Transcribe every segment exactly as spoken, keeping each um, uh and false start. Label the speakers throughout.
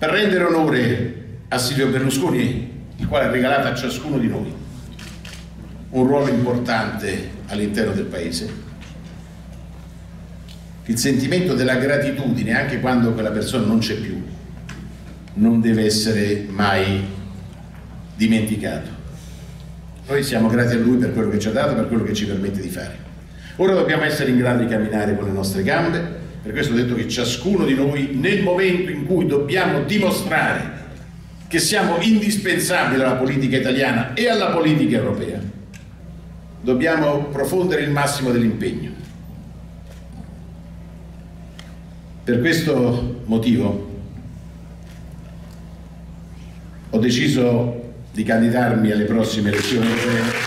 Speaker 1: per rendere onore a Silvio Berlusconi, il quale ha regalato a ciascuno di noi un ruolo importante all'interno del Paese, il sentimento della gratitudine, anche quando quella persona non c'è più, non deve essere mai dimenticato. Noi siamo grati a lui per quello che ci ha dato, per quello che ci permette di fare. Ora dobbiamo essere in grado di camminare con le nostre gambe, per questo ho detto che ciascuno di noi, nel momento in cui dobbiamo dimostrare che siamo indispensabili alla politica italiana e alla politica europea, dobbiamo profondere il massimo dell'impegno. Per questo motivo ho deciso di candidarmi alle prossime elezioni europee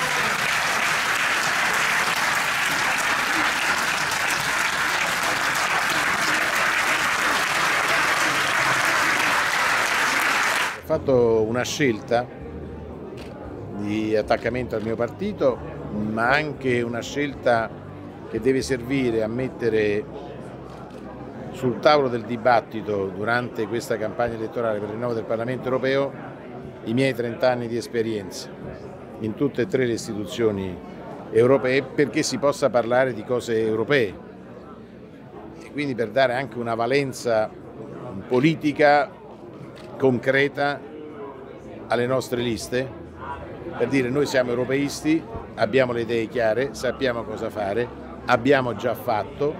Speaker 1: Ho fatto una scelta di attaccamento al mio partito, ma anche una scelta che deve servire a mettere sul tavolo del dibattito durante questa campagna elettorale per il rinnovo del Parlamento europeo i miei trent'anni di esperienza in tutte e tre le istituzioni europee, perché si possa parlare di cose europee e quindi per dare anche una valenza politica concreta alle nostre liste, per dire noi siamo europeisti, abbiamo le idee chiare, sappiamo cosa fare, abbiamo già fatto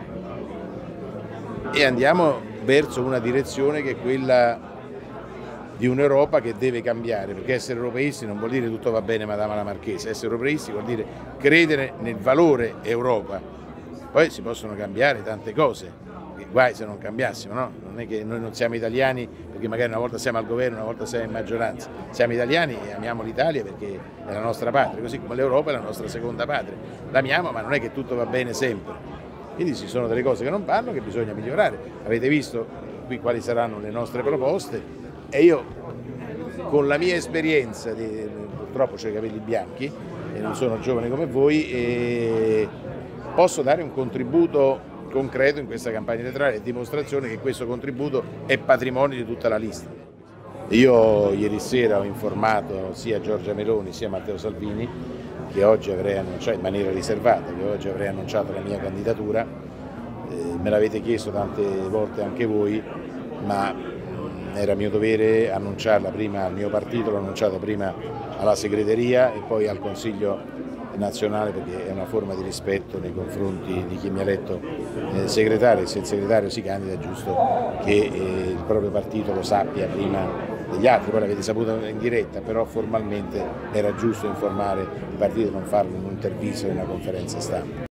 Speaker 1: e andiamo verso una direzione che è quella di un'Europa che deve cambiare, perché essere europeisti non vuol dire tutto va bene Madama alla Marchesa, essere europeisti vuol dire credere nel valore Europa. Poi si possono cambiare tante cose, guai se non cambiassimo, no? Non è che noi non siamo italiani perché magari una volta siamo al governo, una volta siamo in maggioranza, siamo italiani e amiamo l'Italia perché è la nostra patria, così come l'Europa è la nostra seconda patria, l'amiamo ma non è che tutto va bene sempre, quindi ci sono delle cose che non vanno che bisogna migliorare. Avete visto qui quali saranno le nostre proposte e io con la mia esperienza, di, purtroppo ho i capelli bianchi e non sono giovane come voi, e posso dare un contributo concreto in questa campagna elettorale e dimostrazione che questo contributo è patrimonio di tutta la lista. Io ieri sera ho informato sia Giorgia Meloni sia Matteo Salvini che oggi avrei annunciato in maniera riservata, che oggi avrei annunciato la mia candidatura, eh, me l'avete chiesto tante volte anche voi, ma mh, era mio dovere annunciarla prima al mio partito, l'ho annunciata prima alla segreteria e poi al Consiglio nazionale, perché è una forma di rispetto nei confronti di chi mi ha eletto eh, segretario, e se il segretario si candida è giusto che eh, il proprio partito lo sappia prima degli altri. Poi l'avete saputo in diretta, però formalmente era giusto informare il partito e non farlo in un'intervista o in una conferenza stampa.